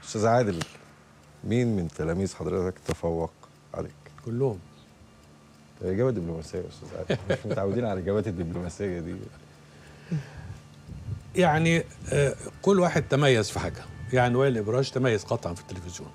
استاذ عادل، مين من تلاميذ حضرتك تفوق عليك؟ كلهم. اجابه دبلوماسيه يا استاذ عادل، مش متعودين على الاجابات الدبلوماسيه دي. يعني كل واحد تميز في حاجه. يعني وائل الابراج تميز قطعا في التلفزيون،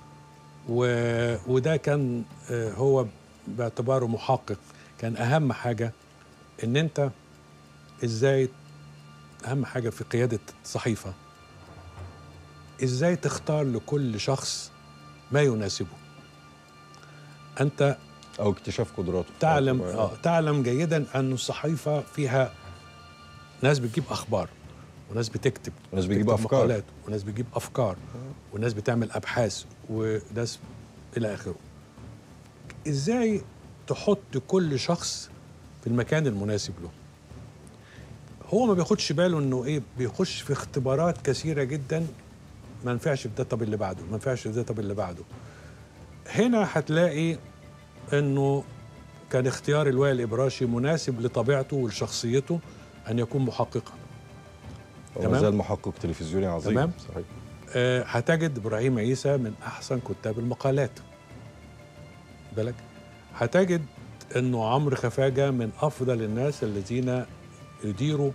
وده كان هو باعتباره محقق. كان اهم حاجه ان انت ازاي، اهم حاجه في قياده صحيفه، ازاي تختار لكل شخص ما يناسبه. انت او اكتشاف قدراته. تعلم جيدا ان الصحيفه فيها ناس بتجيب اخبار، وناس بتكتب، وناس بتجيب افكار، مقالات، وناس بتجيب افكار، وناس بتعمل ابحاث، وناس الى اخره. ازاي تحط كل شخص في المكان المناسب له؟ هو ما بياخدش باله انه ايه، بيخش في اختبارات كثيره جدا، ما ينفعش في ده، طب اللي بعده ما ينفعش في ده، طب اللي بعده. هنا هتلاقي انه كان اختيار الوائل الابراشي مناسب لطبيعته ولشخصيته ان يكون محققا. وما زال محقق تلفزيوني عظيم. تمام. صحيح. هتجد ابراهيم عيسى من احسن كتاب المقالات. بالك، هتجد انه عمرو خفاجه من افضل الناس الذين يديروا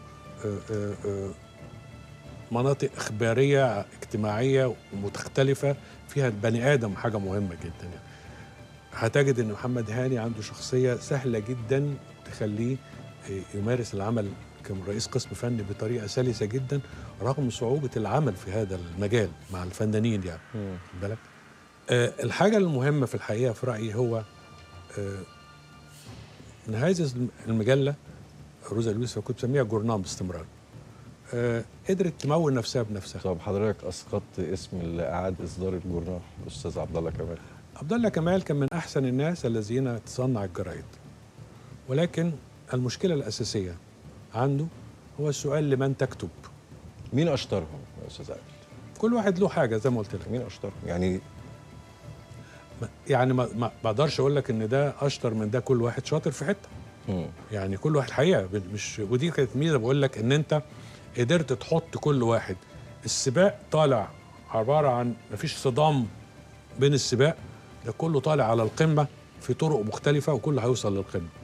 مناطق اخباريه اجتماعيه ومختلفه فيها البني ادم حاجه مهمه جدا. يعني هتجد ان محمد هاني عنده شخصيه سهله جدا تخليه يمارس العمل كرئيس قسم فني بطريقه سلسه جدا، رغم صعوبه العمل في هذا المجال مع الفنانين. يعني بالك، الحاجه المهمه في الحقيقه في رايي هو ان هذه المجله روزا لويس كنت بسميها جورنال باستمرار، قدرت تمول نفسها بنفسها. طب حضرتك اسقطت اسم اللي اعاد اصدار الجورنال، الاستاذ عبد الله كمال. عبد الله كمال كان من احسن الناس الذين تصنع الجرايد، ولكن المشكله الاساسيه عنده هو السؤال: لمن تكتب؟ مين اشطرهم يا استاذ عادل؟ كل واحد له حاجه زي ما قلت لك. مين اشطرهم يعني ما بقدرش اقول لك ان ده اشطر من ده، كل واحد شاطر في حته. يعني كل واحد حقيقه مش، ودي كانت ميزه بقول لك ان انت قدرت تحط كل واحد. السباق طالع عباره عن مفيش صدام بين السباق ده، كله طالع على القمه في طرق مختلفه وكله هيوصل للقمه.